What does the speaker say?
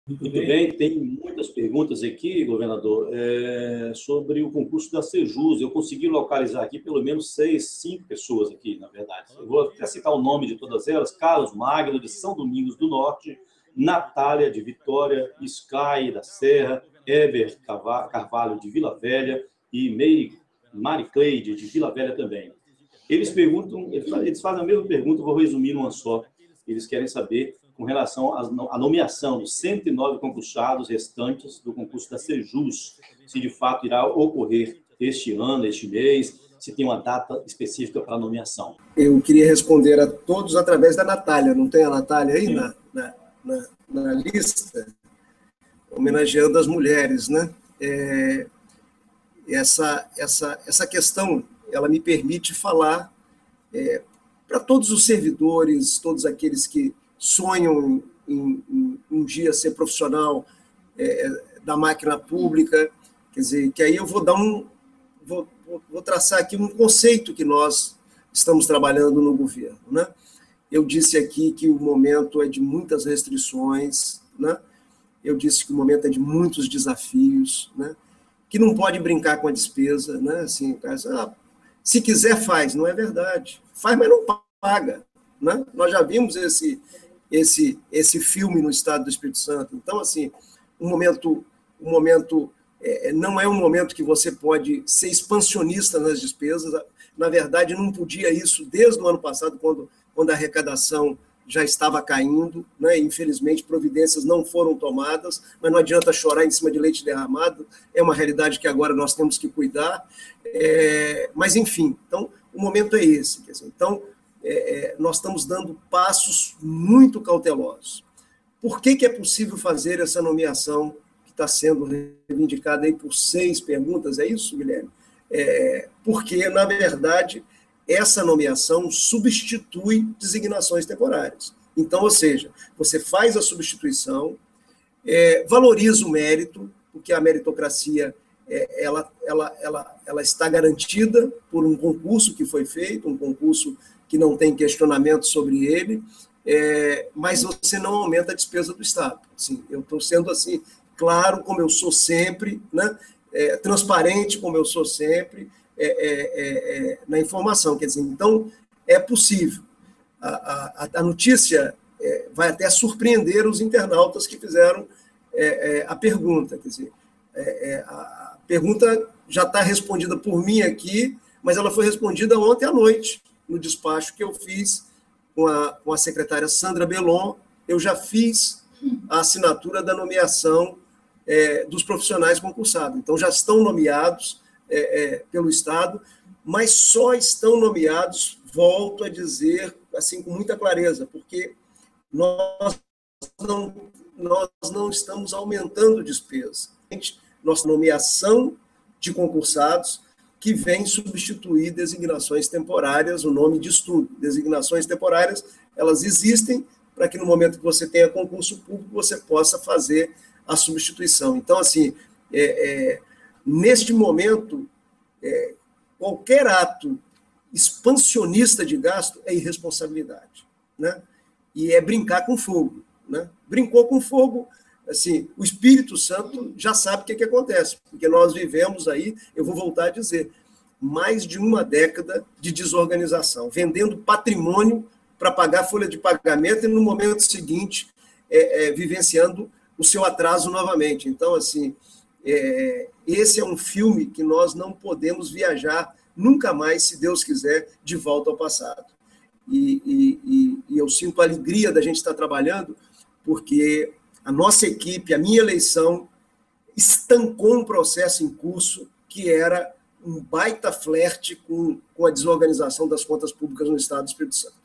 Muito bem, tem muitas perguntas aqui, governador, sobre o concurso da Sejus. Eu consegui localizar aqui pelo menos 5 pessoas aqui, na verdade. Eu vou até citar o nome de todas elas: Carlos Magno, de São Domingos do Norte, Natália, de Vitória, Sky, da Serra, Eber Carvalho, de Vila Velha, e Mari Cleide, de Vila Velha também. Eles fazem a mesma pergunta, eu vou resumir numa só. Eles querem saber com relação à nomeação dos 109 concursados restantes do concurso da Sejus, se de fato irá ocorrer este ano, este mês, se tem uma data específica para a nomeação. Eu queria responder a todos através da Natália. Não tem a Natália aí na lista? Homenageando as mulheres, né? Essa questão, ela me permite falar para todos os servidores, todos aqueles que sonham em um dia ser profissional da máquina pública, quer dizer, que aí eu vou traçar aqui um conceito que nós estamos trabalhando no governo, né? Eu disse aqui que o momento é de muitas restrições, né? Eu disse que o momento é de muitos desafios, né? Que não pode brincar com a despesa, né? Assim, se quiser faz, não é verdade. Faz, mas não paga, né? Nós já vimos esse filme no estado do Espírito Santo. Então, assim, o momento não é um momento que você pode ser expansionista nas despesas. Na verdade, não podia isso desde o ano passado, quando a arrecadação já estava caindo, né? Infelizmente, providências não foram tomadas, mas não adianta chorar em cima de leite derramado, é uma realidade que agora nós temos que cuidar. Mas, enfim, então, o momento é esse. Quer dizer, então, nós estamos dando passos muito cautelosos. Por que é possível fazer essa nomeação que está sendo reivindicada aí por 6 perguntas? É isso, Guilherme? Porque, na verdade, essa nomeação substitui designações temporárias. Então, ou seja, você faz a substituição, valoriza o mérito, porque a meritocracia ela está garantida por um concurso que foi feito, um concurso que não tem questionamento sobre ele, mas você não aumenta a despesa do Estado. Assim, eu estou sendo assim, claro, como eu sou sempre, né? Transparente, como eu sou sempre, na informação. Quer dizer, então, é possível. A notícia vai até surpreender os internautas que fizeram a pergunta. Quer dizer, a pergunta já está respondida por mim aqui, mas ela foi respondida ontem à noite, no despacho que eu fiz com a secretária Sandra Bellon. Eu já fiz a assinatura da nomeação dos profissionais concursados. Então, já estão nomeados pelo Estado, mas só estão nomeados, volto a dizer, assim, com muita clareza, porque nós não estamos aumentando despesa. Nossa nomeação de concursados que vem substituir designações temporárias, o nome de estudo. Designações temporárias, elas existem para que no momento que você tenha concurso público, você possa fazer a substituição. Então, assim, neste momento, qualquer ato expansionista de gasto é irresponsabilidade, né? E é brincar com fogo, né? Brincou com fogo, assim, o Espírito Santo já sabe o que acontece, porque nós vivemos aí, eu vou voltar a dizer, mais de uma década de desorganização, vendendo patrimônio para pagar folha de pagamento e no momento seguinte vivenciando o seu atraso novamente. Então, assim, esse é um filme que nós não podemos viajar nunca mais, se Deus quiser, de volta ao passado. E eu sinto a alegria da gente estar trabalhando, porque a nossa equipe, a minha eleição, estancou um processo em curso que era um baita flerte com a desorganização das contas públicas no Estado do Espírito Santo.